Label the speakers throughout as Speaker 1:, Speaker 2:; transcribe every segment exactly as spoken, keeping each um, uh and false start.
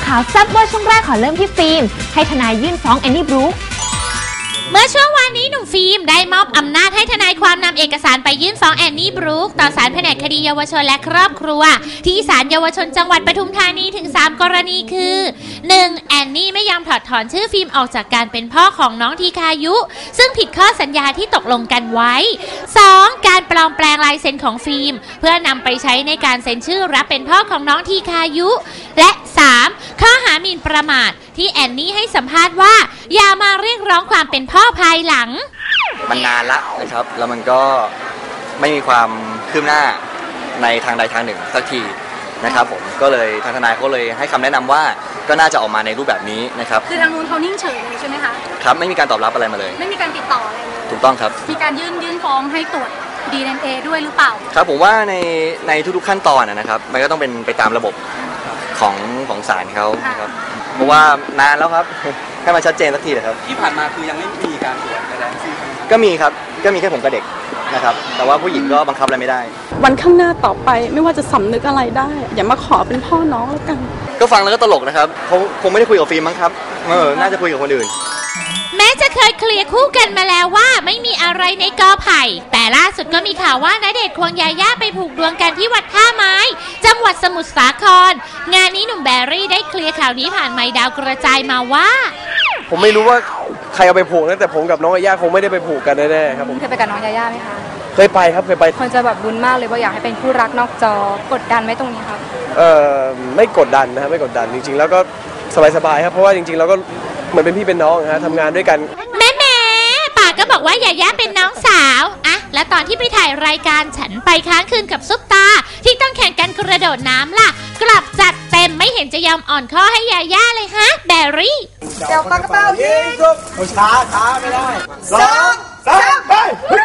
Speaker 1: ข่าวแซ่บเวอร์ช่วงแรกขอเริ่มที่ฟิล์มให้ทนายยื่นฟ้องแอนนี่บรูค
Speaker 2: เมื่อช่วงวานนี้หนุ่มฟิล์มได้มอบอำนาจให้ทนายความนำเอกสารไปยื่นฟ้องแอนนี่บรูคต่อศาลแผนกคดีเยาวชนและครอบครัวที่ศาลเยาวชนจังหวัดปทุมธานีถึงสามกรณีคือ หนึ่ง. แอนนี่ไม่ยอมถอดถอนชื่อฟิล์มออกจากการเป็นพ่อของน้องทีคายุซึ่งผิดข้อสัญญาที่ตกลงกันไว้ สอง. การปลอมแปลงลายเซ็นของฟิล์มเพื่อนำไปใช้ในการเซ็นชื่อรับเป็นพ่อของน้องทีคายุและ สาม. ข้อหาหมิ่นประมาทที่แอนนี่ให้สัมภาษณ์ว่าอย่ามาเรียกร้องความเป็นพ่อภายหลัง
Speaker 3: มันนานละนะครับแล้วมันก็ไม่มีความคืบหน้าในทางใดทางหนึ่งสักทีนะครับผมก็เลยทางทนายเขาเลยให้คำแนะนำว่าก็น่าจะออกมาในรูปแบบนี้นะครับ
Speaker 4: คือทางนู้นเขานิ่งเฉยเลยใช่ไหมคะ
Speaker 3: ครับไม่มีการตอบรับอะไรมาเลย
Speaker 4: ไม่มีการติดต่ออะไรเลย
Speaker 3: ถูกต้องครับ
Speaker 4: มีการยื่นยื่นฟ้องให้ตรวจ ดี เอ็น เอ ด้วยหรือเปล่า
Speaker 3: ครับผมว่าในในทุกๆขั้นตอนนะครับมันก็ต้องเป็นไปตามระบบของของศาลเขานะครับเพราะว่านานแล้วครับให้มันชัดเจนสักทีเลยครับ
Speaker 5: ที่ผ่านมาคือยังไม่มีการตรวจอะไรทั้งสิ้น
Speaker 3: ก็มีครับก็มีแค่ผมกับเด็กนะครับแต่ว่าผู้หญิงก็บังคับอะไรไม่ได้
Speaker 6: วันข้างหน้าต่อไปไม่ว่าจะสำนึกอะไรได้อย่ามาขอเป็นพ่อน้องแล้วกัน
Speaker 3: ก็ฟังแล้วก็ตลกนะครับเขาคงไม่ได้คุยกับฟิล์มมั้งครับเออน่าจะคุยกับคนอื่น
Speaker 2: แม้จะเคยเคลียร์คู่กันมาแล้วว่าไม่มีอะไรในกอไผ่แต่ล่าสุดก็มีข่าวว่าณเดชน์ควงยาย่าไปผูกดวงกันที่วัดท่าไม้จังหวัดสมุทรสาครงานนี้หนุ่มแบรี่ได้เคลียร์ข่าวนี้ผ่านไมค์ดาวกระจายมาว่า
Speaker 7: ผมไม่รู้ว่าใครเอาไปผูกนะแต่ผมกับน้องยาย่าคงไม่ได้ไปผูกกันแน่ๆครับผม
Speaker 4: เคยไปกับน้องยาย่าไหมคะ
Speaker 7: เคยไปครับเคยไป
Speaker 4: คนจะแบบรุนมากเลยว่าอยากให้เป็นคู่รักนอกจอกดดันไหมตรงนี้ครับ
Speaker 7: เออไม่กดดันนะครับไม่กดดันจริงๆแล้วก็สบายๆครับเพราะว่าจริงๆเราก็เหมือนเป็นพี่เป็นน้องนะฮะทำงานด้วยกัน
Speaker 2: แม่แม่ปากก็บอกว่ายาย่าเป็นน้องสาวอะและตอนที่ไปถ่ายรายการฉันไปค้างคืนกับซุปตาที่ต้องแข่งกันกระโดดน้ำล่ะกลับจัดเต็มไม่เห็นจะยอมอ่อนข้อให้ยาย่าเลยฮะแบรี่
Speaker 4: เดี๋ยวปากกระเป๋ายิง
Speaker 7: ช้าช้าไม่ได้สองสามไป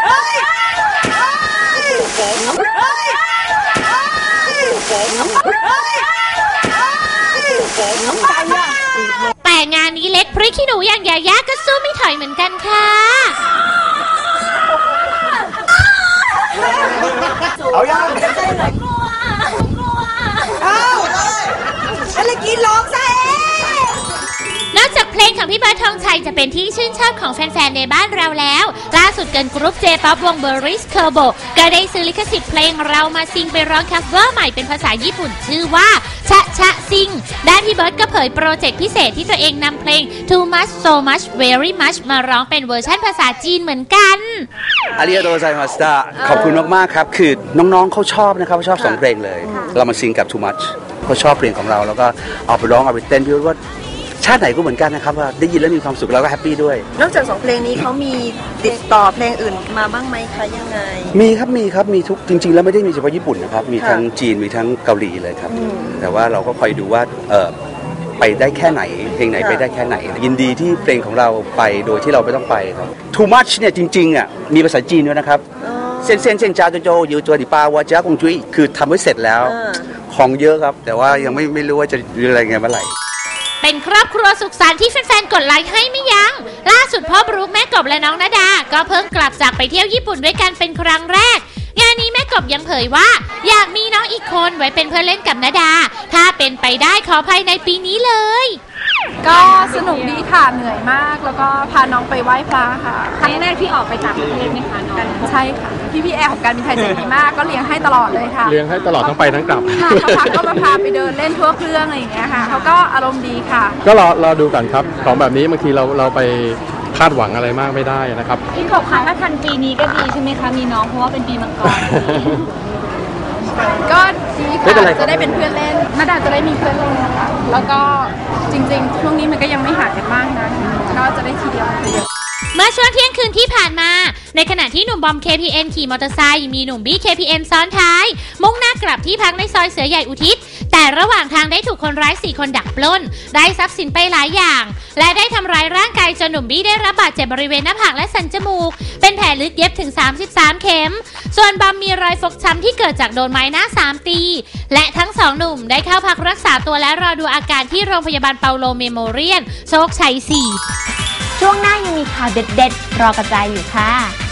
Speaker 2: แต่งานนี้เล็กพริกขี้หนูอย่างยาย่าก็สู้ไม่ถอยเหมือนกันค่ะ
Speaker 7: เอายัง
Speaker 4: กลัวกลัวเอาอะไรกินร้องซะ
Speaker 2: นอกจากเพลงของพี่เบิร์ดธงชัยจะเป็นที่ชื่นชอบของแฟนๆในบ้านเราแล้วล่าสุดเกิร์ลกรุ๊ปเจป๊อปวงเบอร์ริสเคอร์โบก็ได้ซื้อลิขสิทธิ์เพลงเรามาซิงไปร้องคัฟเวอร์ใหม่เป็นภาษาญี่ปุ่นชื่อว่าชะชะซิงด้านพี่เบิร์ดก็เผยโปรเจกต์พิเศษที่ตัวเองนำเพลง too much so much very much มาร้องเป็นเวอร์ชันภาษาจีนเหมือนกัน
Speaker 5: อาริยาโตไซมาสตาขอบคุณมากๆครับคือน้องๆเขาชอบนะครับเขาชอบสองเพลงเลยเรามาซิงกับ too much เขาชอบเพลงของเราแล้วก็เอาไปร้องเอาไปเต้นพี่ว่าชาติไหนก็เหมือนกันนะครับว่าได้ยินแล้วมีความสุขแล้วก็แฮปปี้ด้วย
Speaker 8: นอกจากสองเพลงนี้เขามีติดต่อเพลงอื่นมาบ้างไหมคะยังไง
Speaker 5: มีครับมีครับมีทุกจริงๆแล้วไม่ได้มีเฉพาะญี่ปุ่นนะครับมีทั้งจีนมีทั้งเกาหลีเลยครับแต่ว่าเราก็คอยดูว่าเออไปได้แค่ไหนเพลงไหนไปได้แค่ไหนยินดีที่เพลงของเราไปโดยที่เราไม่ต้องไปครับ too much เนี่ยจริงๆอ่ะมีภาษาจีนด้วยนะครับเส้นเส้นเส้นจ้าโจโจยูตัวดิปาวาจ้าคงจุ้ยคือทำไว้เสร็จแล้วของเยอะครับแต่ว่ายังไม่ไม่รู้ว่าจะอะไรไงเมื่อไหร่
Speaker 2: เป็นครอบครัวสุขสันต์ที่แฟนๆกดไลค์ให้ไม่ยัง้งล่าสุดพ่อบรูคแม่กบและน้องณดาก็เพิ่งกลับจากไปเที่ยวญี่ปุ่นด้วยกันเป็นครั้งแรกงานนี้แม่กบยังเผยว่าอยากมีน้องอีกคนไว้เป็นเพื่อนเล่นกับณดาถ้าเป็นไปได้ขอภายในปีนี้เลย
Speaker 6: ก็สนุกดีค่ะเหนื่อยมากแล้วก็พาน้องไปไหว้พระค่ะ
Speaker 4: ครั้งแรกที่ออกไปต่างประเทศไหมคะน้อง
Speaker 6: ใช่ค่ะพี่พี่แอร์ของการบินไทยใจดีมากก็เลี้ยงให้ตลอดเลยค่ะ
Speaker 7: เลี้ยงให้ตลอดทั้งไปทั้งกลับ
Speaker 6: ค่ะเขาพักก็มาพาไปเดินเล่นทั่วเครื่องอะไรอย่างเงี้ยค่ะเขาก็อารมณ์ดีค่ะ
Speaker 7: ก็รอรอดูกันครับของแบบนี้บางทีเราเราไปคาดหวังอะไรมากไม่ได้นะครับ
Speaker 4: พี่กบคะถ้าทันปีนี้ก็ดีใช่ไหมคะมีน้องเพราะว่าเป็นปีมังกร
Speaker 6: ก็ดีค่ะจะได้เป็นเพื่อนเล่นณดาจะได้มีเพื่อนเล่นนะคะแล้วก็จริงๆช่วงนี้มันก็ยังไม่ห่างกันมากนะก็จะได้ทีเดียวทีเดียว
Speaker 2: เมื่อช่วงเที่ยงคืนที่ผ่านมาในขณะที่หนุ่มบอม เค พี เอ็น ขี่มอเตอร์ไซค์มีหนุ่มบี้ เค พี เอ็น ซ้อนท้ายมุ่งหน้ากลับที่พักในซอยเสือใหญ่อุทิศแต่ระหว่างทางได้ถูกคนร้ายสี่คนดักปล้นได้ทรัพย์สินไปหลายอย่างและได้ทำร้ายร่างกายจนหนุ่มบี้ได้รับบาดเจ็บบริเวณหน้าผากและสันจมูกเป็นแผลลึกเย็บถึงสามสิบสามเข็มส่วนบอมมีรอยฟกช้ำที่เกิดจากโดนไม้หน้าสามตีและทั้งสองหนุ่มได้เข้าพักรักษาตัวและรอดูอาการที่โรงพยาบาลเปาโลเมโมเรียลโชคชัยสี่
Speaker 1: ช่วงหน้ายังมีข่าวเด็ดๆรอกระจายอยู่ค่ะ